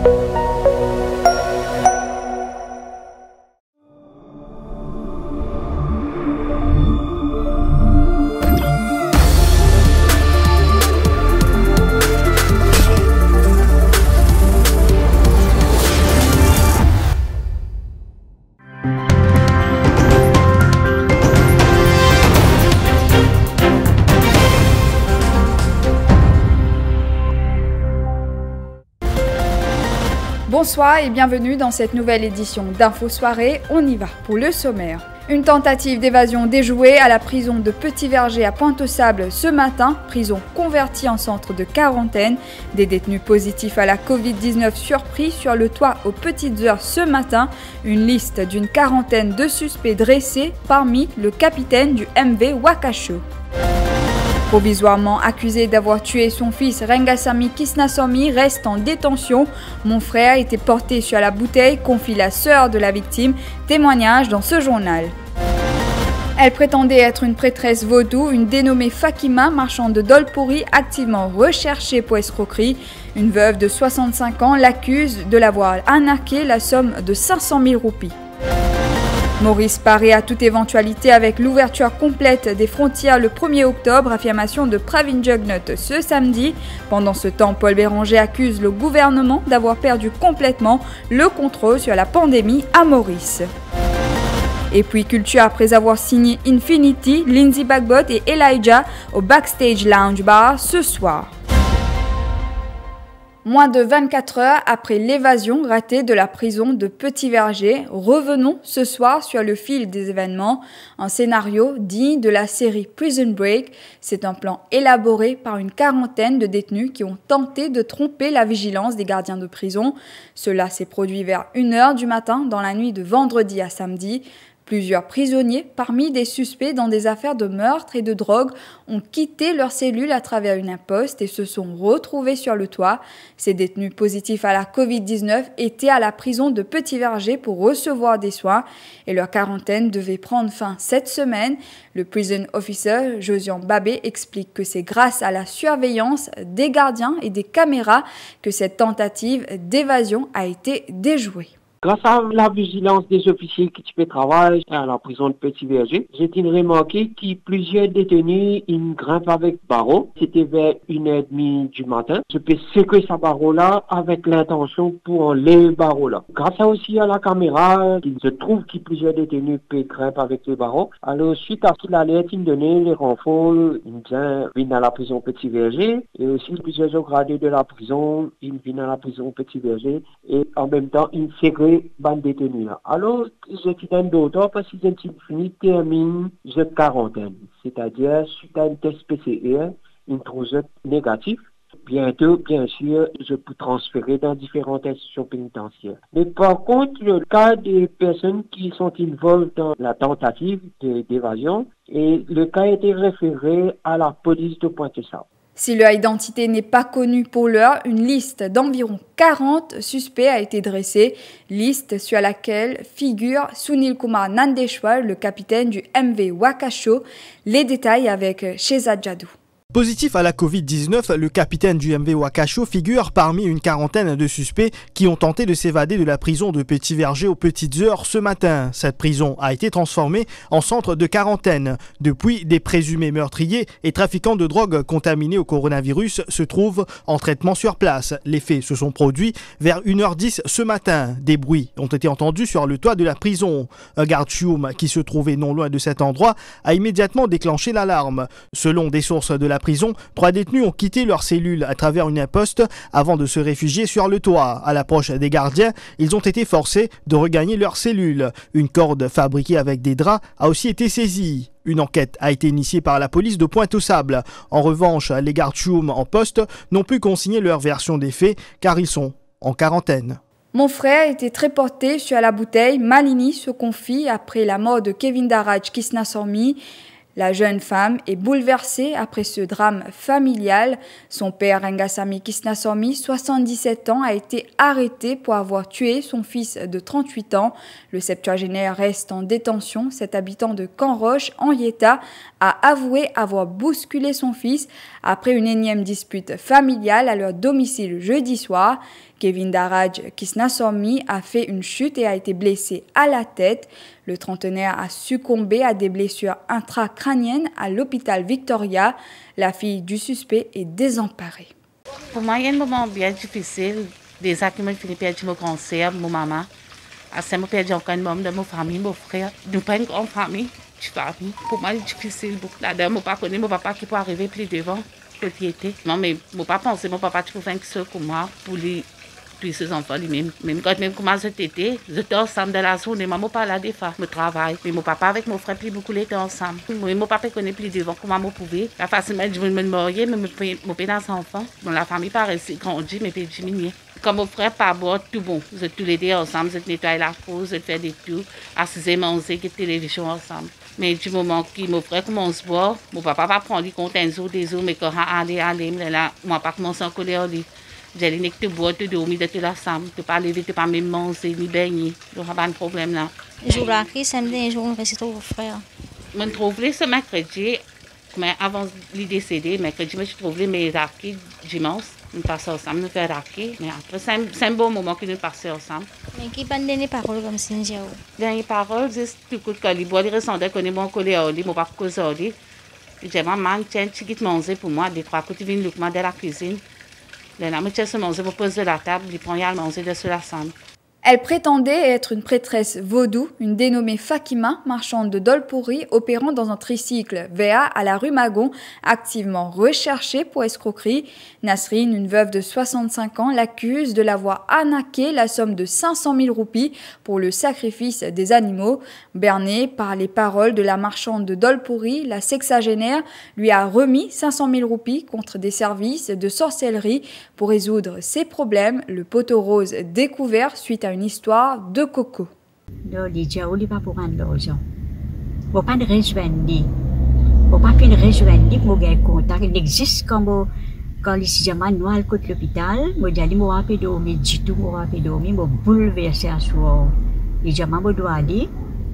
Bonsoir et bienvenue dans cette nouvelle édition d'Info Soirée. On y va pour le sommaire. Une tentative d'évasion déjouée à la prison de Petit-Verger à Pointe-aux-Sables ce matin, prison convertie en centre de quarantaine. Des détenus positifs à la Covid-19 surpris sur le toit aux petites heures ce matin. Une liste d'une quarantaine de suspects dressés, parmi le capitaine du MV Wakasho. Provisoirement accusé d'avoir tué son fils Rengasamy Kisnasomy reste en détention. Mon frère était porté sur la bouteille, confie la sœur de la victime. Témoignage dans ce journal. Elle prétendait être une prêtresse vaudou, une dénommée Fakima, marchande de Dolpuri, activement recherchée pour escroquerie. Une veuve de 65 ans l'accuse de l'avoir arnaqué la somme de 500 000 roupies. Maurice paraît à toute éventualité avec l'ouverture complète des frontières le 1er octobre, affirmation de Pravin Jugnauth ce samedi. Pendant ce temps, Paul Béranger accuse le gouvernement d'avoir perdu complètement le contrôle sur la pandémie à Maurice. Et puis culture après avoir signé Infinity, Lindsey Bagbot et Elijah au Backstage Lounge Bar ce soir. Moins de 24 heures après l'évasion ratée de la prison de Petit-Verger, revenons ce soir sur le fil des événements. Un scénario digne de la série Prison Break. C'est un plan élaboré par une quarantaine de détenus qui ont tenté de tromper la vigilance des gardiens de prison. Cela s'est produit vers 1h du matin dans la nuit de vendredi à samedi. Plusieurs prisonniers, parmi des suspects dans des affaires de meurtre et de drogue, ont quitté leur cellule à travers une imposte et se sont retrouvés sur le toit. Ces détenus positifs à la Covid-19 étaient à la prison de Petit-Verger pour recevoir des soins et leur quarantaine devait prendre fin cette semaine. Le prison officer, Josian Babé, explique que c'est grâce à la surveillance des gardiens et des caméras que cette tentative d'évasion a été déjouée. Grâce à la vigilance des officiers qui travaillent à la prison de Petit-Verger, j'ai remarqué que plusieurs détenus ils grimpent avec barreau. C'était vers 1h30 du matin. Je peux séquer ce barreau-là avec l'intention pour enlever le barreau-là. Grâce aussi à la caméra, il se trouve que plusieurs détenus peuvent grimper avec les barreaux. Alors, suite à toute l'alerte, ils me donnaient les renforts, ils viennent à la prison Petit-Verger et aussi plusieurs autres gradés de la prison, ils viennent à la prison Petit-Verger et en même temps, ils séquent bande détenus là. Alors, je donne d'autres parce qu'ils ont fini termine de quarantaine. C'est-à-dire, suite à un test PCR, une trouve négatif. Bientôt, bien sûr, je peux transférer dans différentes institutions pénitentiaires. Mais par contre, le cas des personnes qui sont involvées dans la tentative d'évasion, et le cas a été référé à la police de Pointe-aux-Sables. Si leur identité n'est pas connue pour l'heure, une liste d'environ 40 suspects a été dressée, liste sur laquelle figure Sunil Kumar Nandeshwar, le capitaine du MV Wakasho. Les détails avec Shehzad Jadou. Positif à la Covid-19, le capitaine du MV Wakasho figure parmi une quarantaine de suspects qui ont tenté de s'évader de la prison de Petit-Verger aux petites heures ce matin. Cette prison a été transformée en centre de quarantaine. Depuis, des présumés meurtriers et trafiquants de drogue contaminés au coronavirus se trouvent en traitement sur place. Les faits se sont produits vers 1h10 ce matin. Des bruits ont été entendus sur le toit de la prison. Un garde-chioum qui se trouvait non loin de cet endroit a immédiatement déclenché l'alarme. Selon des sources de la prison, 3 détenus ont quitté leur cellule à travers une imposte avant de se réfugier sur le toit. À l'approche des gardiens, ils ont été forcés de regagner leur cellule. Une corde fabriquée avec des draps a aussi été saisie. Une enquête a été initiée par la police de Pointe-aux-Sables. En revanche, les garde-chioum en poste n'ont pu consigner leur version des faits car ils sont en quarantaine. Mon frère était très porté sur la bouteille. Malini se confie après la mort de Kevindaraj Kisnasomy. La jeune femme est bouleversée après ce drame familial. Son père, Rengasamy Kisnasomy, 77 ans, a été arrêté pour avoir tué son fils de 38 ans. Le septuagénaire reste en détention. Cet habitant de Canroche, en Yéta, a avoué avoir bousculé son fils après une énième dispute familiale à leur domicile jeudi soir. Kevin Daraj Kisnasormi a fait une chute et a été blessé à la tête. Le trentenaire a succombé à des blessures intracrâniennes à l'hôpital Victoria. La fille du suspect est désemparée. Pour moi, il y a un moment bien difficile. Déjà que je finis de perdre mon grand sœur, mon maman. Après, je perds encore un membre de ma famille, mon frère. Nous n'avons pas une grande famille. Pour moi, c'est difficile. Là-dedans, mon papa connaît mon papa qui peut arriver plus devant que qui était. Non, mais mon papa pensait mon papa tu peux faire quelque chose pour moi, pour lui. Puis ses enfants lui-même. Même quand même comment j'étais ensemble dans la journée. Maman pas là des fois, je travaille. Mais mon papa avec mon frère plus beaucoup l'étaient ensemble. Moi, mon papa connaît plus devant comment je pouvais. La facilement je me marier, mais mon père dans enfants. Bon, la famille paraît grandie, mais puis diminuer. Comme mon frère pas bon, tout bon. Vous êtes tous les deux ensemble, vous êtes nettoyer la cour, vous êtes faire des tours, assiser manger, qui télévision ensemble. Mais du moment que mon frère commence à boire, mon papa va prendre compte un jour des jours, mais quand aller, là, moi pas commencer à coller au lit. J'ai dit que tu bois, tu dormis, tu es là ensemble, tu pas lever, tu pas même manger, ni baigner. Il n'y a pas de problème là. Le jour de la crise, samedi, un jour, on reste au frère. Je me trouve ce mercredi, mais avant de décéder, mercredi, je trouve mes acquis dimanche. Nous passons ensemble, nous faisons raki. Mais après, c'est un bon moment que nous passons ensemble. Mais qui parle des paroles comme ça? Les paroles, c'est tout coup de calibre. Les ressentants connaissent mon collègue, mon papa cause au lit. J'ai maman, tiens, tu quittes manger pour moi, des trois coups, tu viens de la cuisine. Là, je tiens manger pour poser la table, il prend à manger de sur la chambre. Elle prétendait être une prêtresse vaudou, une dénommée Fakima, marchande de dolpuri, opérant dans un tricycle VA à la rue Magon, activement recherchée pour escroquerie. Nasrine, une veuve de 65 ans, l'accuse de l'avoir arnaqué la somme de 500 000 roupies pour le sacrifice des animaux. Bernée par les paroles de la marchande de dolpuri, la sexagénaire lui a remis 500 000 roupies contre des services de sorcellerie pour résoudre ses problèmes. Le poteau rose découvert suite à une histoire de coco. Non, les gens ne pas pour rendre l'argent. Il ne faut pas rejoindre. Il ne faut pas rejoindre pour gagner contact. Il existe quand les gens noirs côté l'hôpital, moi j'allais moi pas dormir du tout, moi pas dormir, moi bouleversé à soir. Les gens moi doit aller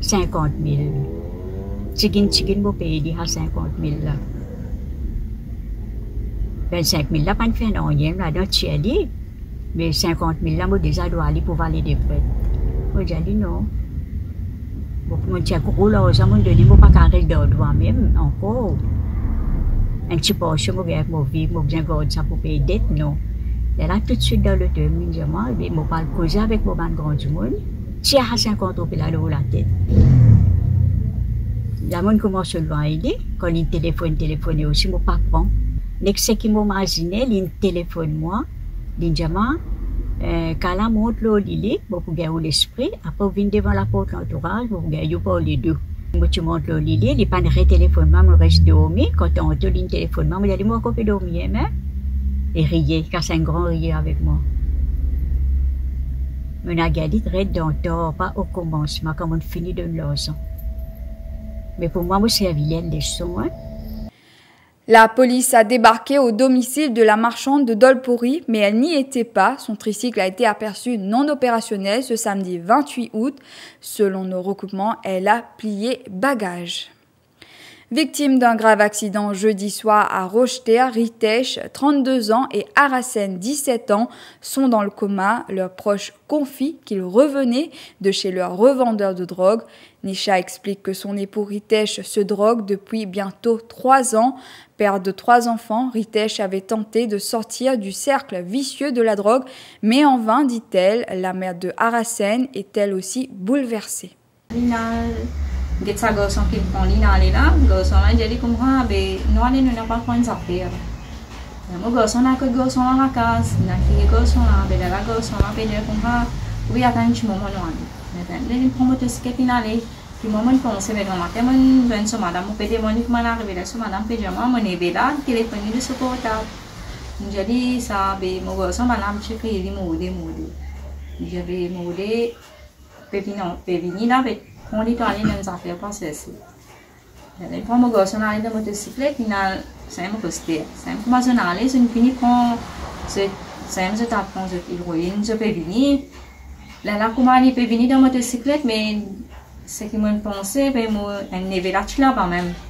50 000. Chicken moi payer à 50 000 là. 25 000 là pas fait non rien là dans Tchèque. Mais 50 000 là, moi déjà dois aller pour valer des prêts. Moi j'ai dit non. Bon, moi j'ai gros l'argent, moi donné, moi pas carré de droit même encore. Un petit portion, moi avec mon vie, moi bien garder ça pour payer dette non. Et là tout de suite dans le terme, je dis moi pas causer avec mon grand du monde. Si à 50 euros là dans la tête. La monde commence à le aider quand il téléphone aussi, moi pas prend. L'excès qui m'a imaginé, il téléphone moi. L'indiaman, quand la montre l'eau lili, pour gagner l'esprit, après venir devant la porte l'entourage, pour gagner pour les deux. Moi tu montres l'eau lili, il pas de téléphone, moi je reste dormi. Quand on te dit téléphone, moi je dis moi qu'on peut dormir, mais et rier, car c'est un grand rier avec moi. On a gardé très longtemps, pas au commencement, quand on finit de l'oiseau. Mais pour moi, c'est la vilaine des sons, hein. La police a débarqué au domicile de la marchande de dolpuri, mais elle n'y était pas. Son tricycle a été aperçu non opérationnel ce samedi 28 août. Selon nos recoupements, elle a plié bagages. Victime d'un grave accident jeudi soir à Rocheter, Ritesh, 32 ans, et Arasen, 17 ans, sont dans le coma. Leurs proches confient qu'ils revenaient de chez leur revendeur de drogue. Nisha explique que son époux Ritesh se drogue depuis bientôt 3 ans. Père de 3 enfants, Ritesh avait tenté de sortir du cercle vicieux de la drogue, mais en vain, dit-elle. La mère de Arasen est elle aussi bouleversée. Getsa gosong kim poni na lila gosong na jadi kumha be noale no na pa kon sapir mo gosong na ko gosong na kas na ki gosong na be la gosong na be ne kumha wi atan chi mo no ani ne tan le promote sketi na le ki mo mon pense be no mate mon ben so madame pe de monik mana be la so madame pe jama mo ne be la telefoni de supporta jadi sa be mo gosong madame chi ki di mo de je be mo de pe vini na be on est allé dans les affaires passer ici. Les premiers gars sont allés dans la motocyclette, final, c'est un peu posté. C'est un peu mal allé, c'est une fini quand c'est un peu tapant, il ruine, je peux venir. Là, comment il peut venir dans la motocyclette, mais ce qui me pensait, ben moi, un névé là, tu l'as pas même.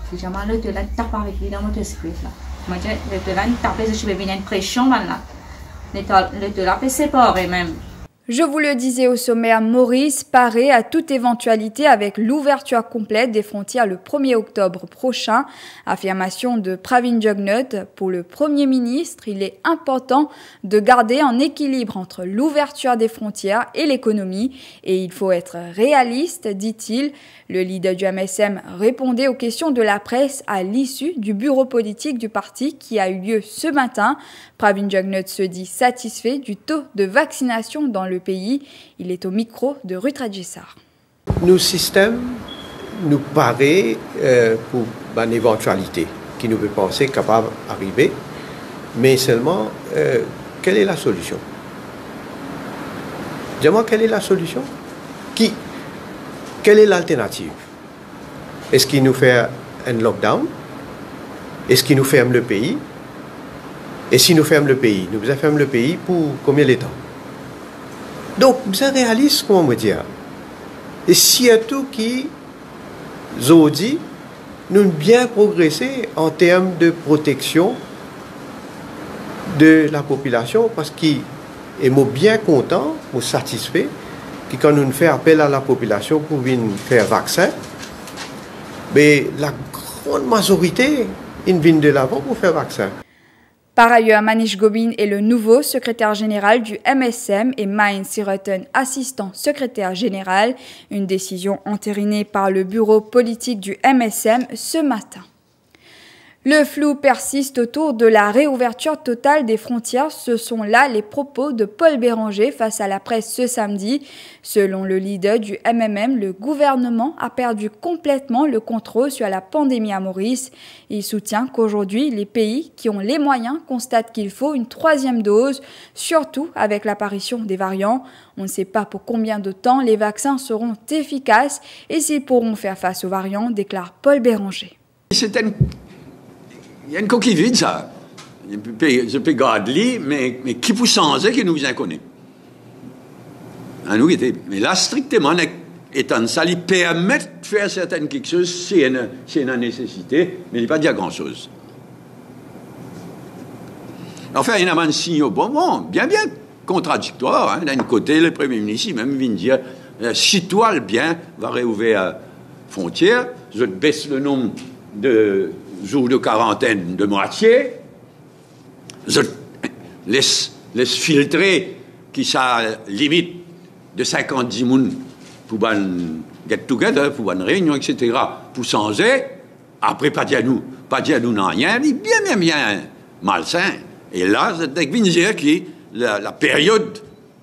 Si jamais le telan tape avec lui dans mon esprit là. Moi, le telan tape, je vais venir une pression là. Le telan peut séparer même. Je vous le disais au sommaire, Maurice paraît à toute éventualité avec l'ouverture complète des frontières le 1er octobre prochain. Affirmation de Pravin Jugnauth. Pour le Premier ministre, il est important de garder un équilibre entre l'ouverture des frontières et l'économie. Et il faut être réaliste, dit-il. Le leader du MSM répondait aux questions de la presse à l'issue du bureau politique du parti qui a eu lieu ce matin. Pravin Jugnauth se dit satisfait du taux de vaccination dans le pays. Il est au micro de Ruth Radjessar. Nos systèmes nous paraît pour une éventualité qui nous peut penser capable d'arriver, mais seulement quelle est la solution? Dis-moi quelle est la solution? Quelle est l'alternative? Est-ce qu'il nous fait un lockdown? Est-ce qu'il nous ferme le pays? Et si nous fermons le pays, nous fermons le pays pour combien de temps? Donc, c'est réaliste, comment me dire. Et surtout qui, Zodi, nous avons bien progressé en termes de protection de la population parce qu'il est bien content, ou satisfait, que quand nous faisons appel à la population pour venir faire vaccin, mais la grande majorité, ils viennent de l'avant pour faire vaccin. Par ailleurs, Manish Gobin est le nouveau secrétaire général du MSM et Maïn Siroten, assistant secrétaire général. Une décision entérinée par le bureau politique du MSM ce matin. Le flou persiste autour de la réouverture totale des frontières. Ce sont là les propos de Paul Béranger face à la presse ce samedi. Selon le leader du MMM, le gouvernement a perdu complètement le contrôle sur la pandémie à Maurice. Il soutient qu'aujourd'hui, les pays qui ont les moyens constatent qu'il faut une 3e dose, surtout avec l'apparition des variants. On ne sait pas pour combien de temps les vaccins seront efficaces et s'ils pourront faire face aux variants, déclare Paul Béranger. Il y a une coquille vide, ça. Je peux garder, mais qui peut changer qui nous vient connaître? Mais là, strictement, étant ça, il permet de faire certaines choses si c'est une nécessité, mais il ne pas dire grand-chose. Enfin, il y a un signe bien contradictoire. Hein. D'un côté, le Premier ministre même vient dire si toi, le bien, va réouvrir la frontière, je baisse le nombre de jours de quarantaine de moitié, je laisse filtrer qui ça limite de 50 personnes pour un get-together, pour une réunion, etc., pour changer, après pas dire nous non rien, mais bien malsain. Et là, c'est dire que la période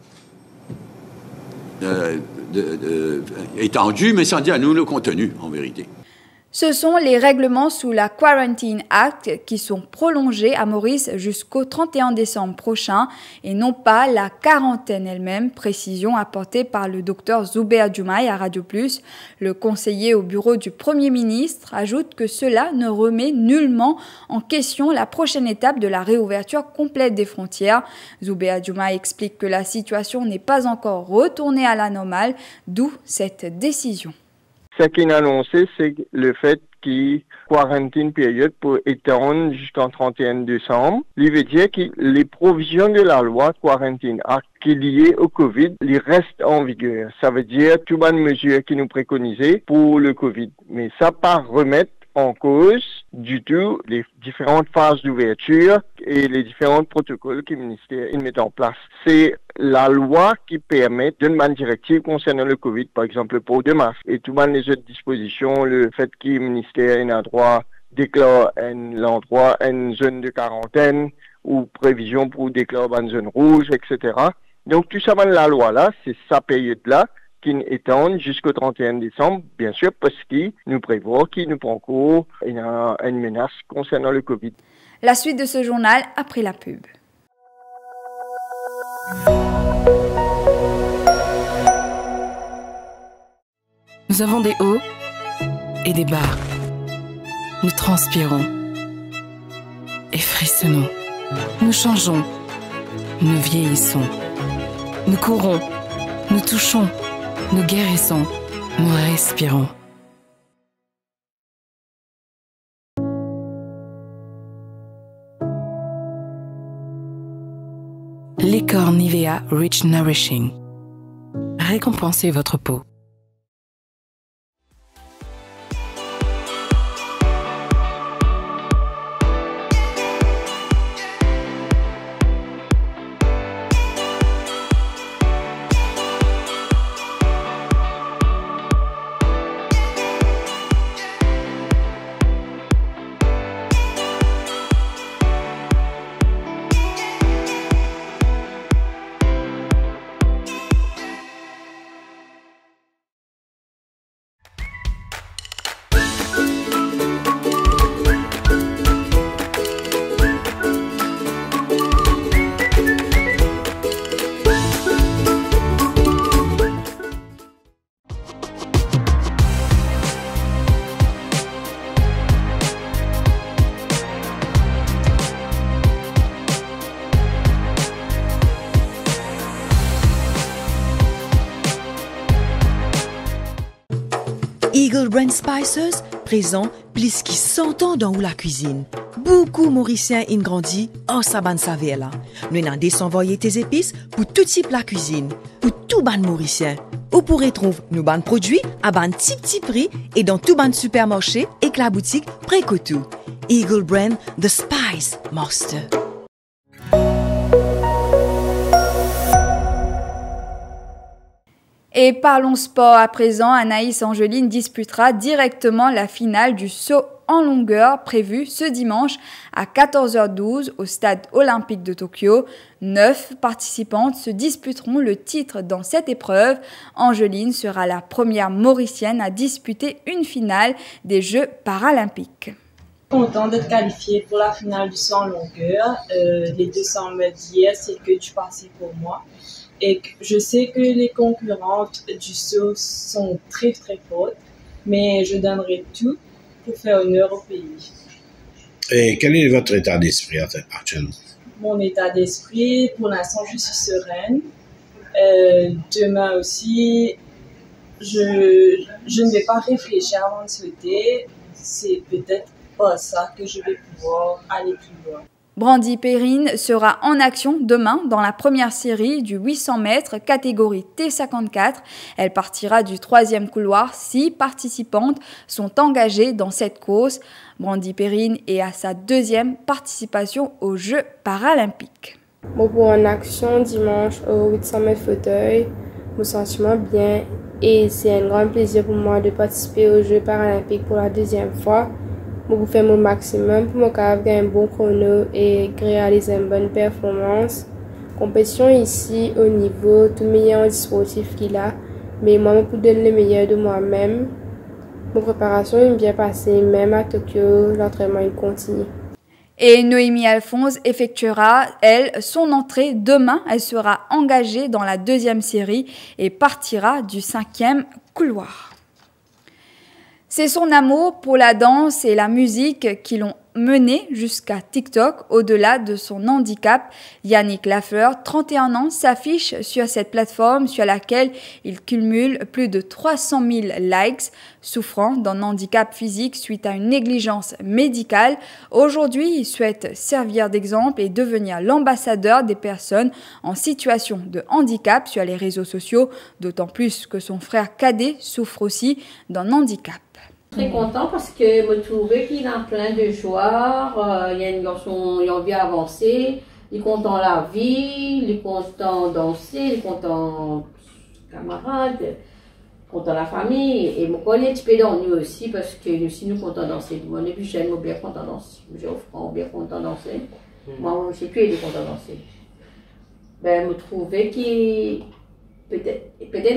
étendue, mais sans dire à nous le contenu, en vérité. Ce sont les règlements sous la Quarantine Act qui sont prolongés à Maurice jusqu'au 31 décembre prochain et non pas la quarantaine elle-même, précision apportée par le docteur Zubair Jumaï à Radio Plus. Le conseiller au bureau du Premier ministre ajoute que cela ne remet nullement en question la prochaine étape de la réouverture complète des frontières. Zubair Jumaï explique que la situation n'est pas encore retournée à la normale, d'où cette décision. Ce qu'il a annoncé, c'est le fait qu'il quarantine période pour étendre jusqu'en 31 décembre. Il veut dire que les provisions de la loi Quarantine Act qui est liée au Covid, ils restent en vigueur. Ça veut dire toutes les mesures qui nous préconisaient pour le Covid. Mais ça pas remettre en cause du tout les différentes phases d'ouverture et les différents protocoles que le ministère met en place. C'est la loi qui permet d'une manière directive concernant le Covid, par exemple le port de masque et toutes les autres dispositions, le fait que le ministère a droit déclare l'endroit une zone de quarantaine ou prévision pour déclarer une zone rouge, etc. Donc tout ça dans la loi là, c'est sa période-là qui étend jusqu'au 31 décembre, bien sûr, parce qu'il nous prévoit qu'il nous prend en cours une menace concernant le Covid. La suite de ce journal après la pub. Nous avons des hauts et des bas. Nous transpirons et frissonnons. Nous changeons, nous vieillissons. Nous courons, nous touchons. Nous guérissons, nous respirons. Bicorne Nivea Rich Nourishing. Récompensez votre peau. Eagle Brand Spices présent plus qui 100 ans dans la cuisine. Beaucoup Mauriciens ont grandi en saban savela. Nous avons désenvoyé tes épices pour tout type la cuisine, pour tout ban Mauricien. Vous pourrez trouver nos ban produits à ban petit prix et dans tout ban supermarché et que la boutique Précotou. Eagle Brand, The Spice Master. Et parlons sport à présent, Anaïs Angeline disputera directement la finale du saut en longueur prévue ce dimanche à 14h12 au stade olympique de Tokyo. 9 participantes se disputeront le titre dans cette épreuve. Angeline sera la première Mauricienne à disputer une finale des Jeux paralympiques. Content d'être qualifiée pour la finale du saut en longueur. Les 200 mètres d'hier, c'est que du passé pour moi. Et je sais que les concurrentes du saut sont très très fortes, mais je donnerai tout pour faire honneur au pays. Et quel est votre état d'esprit actuellement? Mon état d'esprit, pour l'instant, je suis sereine. Demain aussi, je ne vais pas réfléchir avant de sauter. C'est peut-être pas ça que je vais pouvoir aller plus loin. Brandy Perrine sera en action demain dans la première série du 800 mètres catégorie T54. Elle partira du 3e couloir. 6 participantes sont engagées dans cette course. Brandy Perrine est à sa 2e participation aux Jeux paralympiques. Pour en action dimanche au 800 mètres fauteuil, je me sens bien et c'est un grand plaisir pour moi de participer aux Jeux paralympiques pour la 2e fois. Je faire mon maximum pour avoir un bon chrono et réaliser une bonne performance. Compétition ici au niveau tout meilleur sportif qu'il a, mais moi je peux donner le meilleur de moi-même. Mon préparation est bien passée, même à Tokyo, l'entraînement continue. Et Noémie Alphonse effectuera, elle, son entrée demain. Elle sera engagée dans la 2e série et partira du 5e couloir. C'est son amour pour la danse et la musique qui l'ont mené jusqu'à TikTok. Au-delà de son handicap, Yannick Lafleur, 31 ans, s'affiche sur cette plateforme sur laquelle il cumule plus de 300 000 likes. Souffrant d'un handicap physique suite à une négligence médicale, aujourd'hui, il souhaite servir d'exemple et devenir l'ambassadeur des personnes en situation de handicap sur les réseaux sociaux, d'autant plus que son frère cadet souffre aussi d'un handicap. Très content parce que je trouvais qu'il a plein de joie, il y a une garçon qui a envie d'avancer, il est content la vie, il est content danser, il est content camarades, content la famille, et je connais un petit peu dans nous aussi parce que nous aussi nous content danser. Moi, depuis jeune, je suis bien content danser, j'ai offert bien content danser, moi je sais plus il est content danser. Ben, je trouvais qu'il peut-être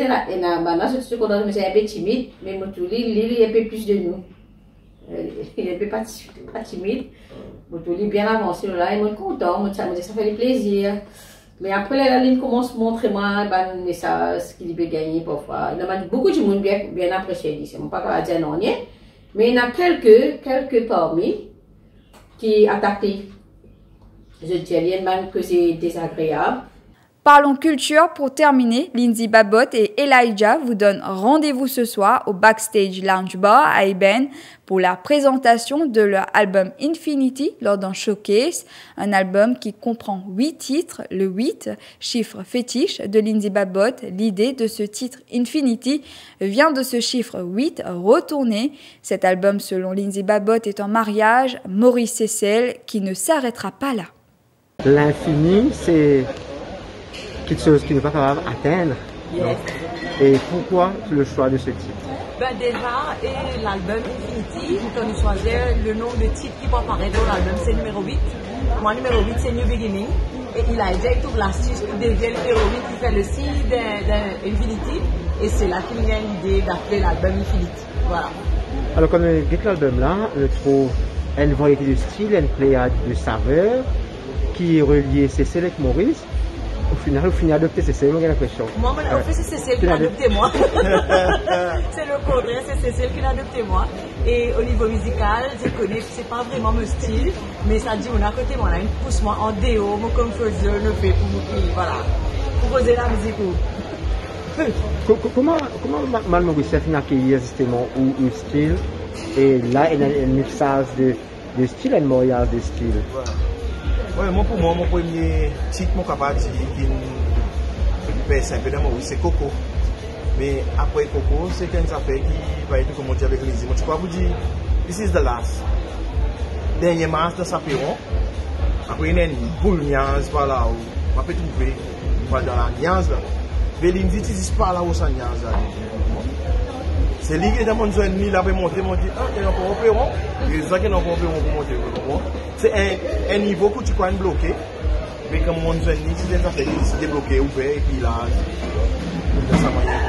je suis contente, mais c'est un peu timide, mais Motouli, il est un peu plus de nous. Il est un peu pas timide. Motouli bien avancé là, il est content, ça fait plaisir. Mais après, la ligne commence à montrer moi un message qu'il peut gagner parfois. Il y a beaucoup de monde bien apprécié, je ne peux pas dire non, mais il y en a quelques parmi qui attaquent. Je dis à que c'est désagréable. Parlons culture pour terminer. Lindsay Babot et Elijah vous donnent rendez-vous ce soir au Backstage Lounge Bar à Eben pour la présentation de leur album Infinity lors d'un showcase. Un album qui comprend 8 titres, le 8, chiffre fétiche de Lindsay Babot. L'idée de ce titre Infinity vient de ce chiffre 8 retourné. Cet album, selon Lindsay Babot, est un mariage Maurice Cécile qui ne s'arrêtera pas là. L'infini, c'est quelque chose qui n'est pas capable d'atteindre. Yes. Et pourquoi le choix de ce titre? Ben déjà, et l'album Infinity, on a choisi le nom de titre qui va apparaître dans l'album, c'est numéro 8. Moi, numéro 8, c'est New Beginning. Et il a déjà trouvé l'astuce pour devenir le numéro 8 qui fait le signe d'Infinity. Et c'est là qu'il y a l'idée d'appeler l'album Infinity. Voilà. Alors, quand on écoute l'album là, on trouve une variété de styles, une pléiade de saveurs qui est reliée Cécile avec Maurice. Au final adopté Cécile, j'ai l'impression. Moi, en fait, c'est Cécile qui l'a adopté moi. C'est le contraire, c'est Cécile qui l'a adopté moi. Et au niveau musical, je connais, c'est pas vraiment mon style, mais ça dit, on a à côté, moi, là, une pousse moi en déo, mon comfort zone, le fait pour nous, voilà, pour poser la musique. Comment Maurice a accueilli justement un style, et là, il y a un mixage de style et un mariage de style. Ouais, moi, pour moi, mon premier titre, mon capable de dire qui est simple, c'est Coco. Mais après Coco, c'est une affaire qui va être comme on dit avec les images. Je crois vous dire, this is the last. Dernier match de Saperon. Après, il y a une boule niaise par là où on peut trouver dans la niaise là. Mais l'indice, c'est pas là où ça niaise là. C'est lui qui est dans mon zone, il avait monté, mon dit, ah, il y a encore un perron. Il y a encore un perron pour monter. C'est un niveau que tu peux bloquer. Mais comme mon zone, c'est des affaires qui sont débloquées, ouvertes, et puis là, de sa manière.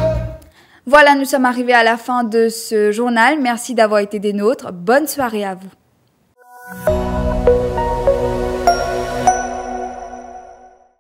Voilà, nous sommes arrivés à la fin de ce journal. Merci d'avoir été des nôtres. Bonne soirée à vous.